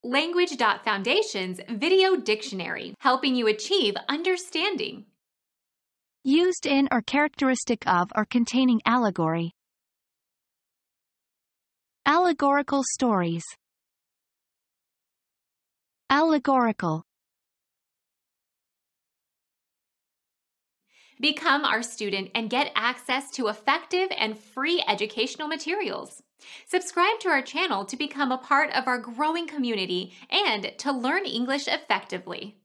Language.Foundation's Video Dictionary, helping you achieve understanding. Used in or characteristic of or containing allegory. Allegorical stories. Allegorical. Become our student and get access to effective and free educational materials. Subscribe to our channel to become a part of our growing community and to learn English effectively.